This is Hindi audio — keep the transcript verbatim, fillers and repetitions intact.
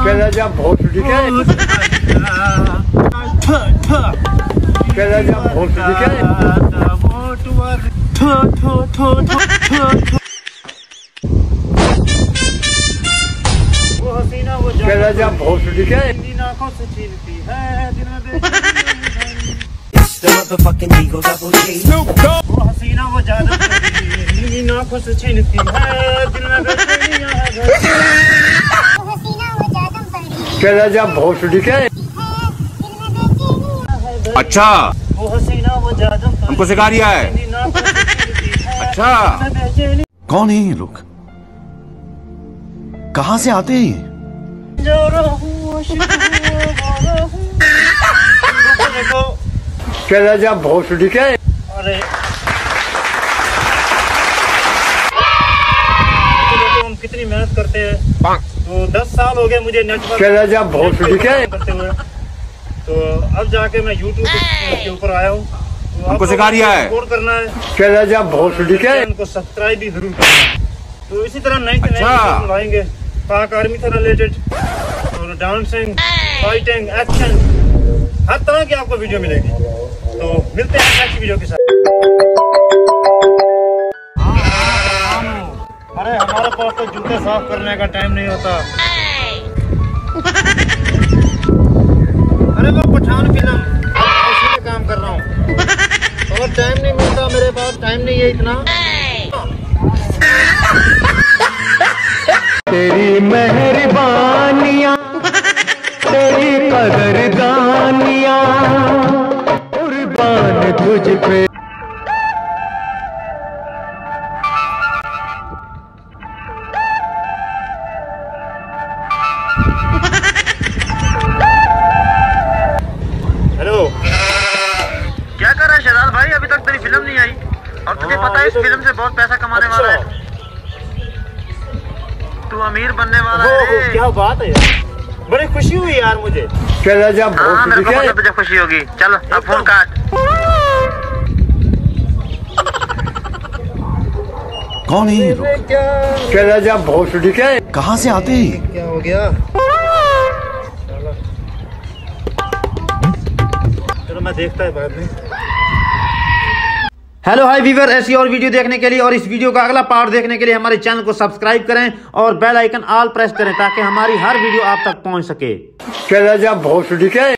चला जा भोसड़ी के चला जा भोसड़ी के वो हसीना वो चला जा भोसड़ी के आंखों से छीनती है दिल में वो हसीना वो जादू इन आंखों से छीनती है दिल में चला जा भोसड़ी के अच्छा वो हसीना वो जादू हमको सिखा रिया है। अच्छा कौन है ये लोग, कहाँ से आते हैं? चला जा भोसड़ी के अरे हम कितनी मेहनत करते हैं, तो दस साल हो गए मुझे नेटवर्क चला जा भोसड़ी के करते हुए, तो अब जाके मैं यूट्यूब के ऊपर आया हूँ। तो हमको सिखा रिया है। सपोर्ट करना है, चला जा भोसड़ी के उनको सब्सक्राइब भी जरूर करना है। तो इसी तरह नई नई वीडियो लाएंगे पाक आर्मी से रिलेटेड और डांसिंग, फाइटिंग, एक्शन, हर तरह की आपको वीडियो मिलेगी। तो मिलते हैं नेक्स्ट वीडियो के साथ। अरे हमारे पास तो जूते साफ करने का टाइम नहीं होता। अरे वो पठान फिल्म उसी में काम कर रहा हूँ और टाइम नहीं मिलता, मेरे पास टाइम नहीं है इतना। तेरी मेहरबानियाँ तेरी कदरदानियाँ कुर्बान तुझ पे। हेलो क्या कर रहा है शहजाद भाई? अभी तक तेरी फिल्म नहीं आई और तुझे पता है इस फिल्म से बहुत पैसा कमाने वाला है, तू अमीर बनने वाला है। क्या बात है यार, बड़ी खुशी हुई यार मुझे। चला जा हाँ मेरे को पता तुझे खुशी होगी। चल अब फोन काट। कौन है ये लोग, चला जा भोसड़ी के कहाँ से आते हैं? क्या हो गया? चलो मैं देखता है बाद में। हेलो हाय वीवर, ऐसी और वीडियो देखने के लिए और इस वीडियो का अगला पार्ट देखने के लिए हमारे चैनल को सब्सक्राइब करें और बेल आइकन ऑल प्रेस करें ताकि हमारी हर वीडियो आप तक पहुंच सके। चला जा भोसड़ी के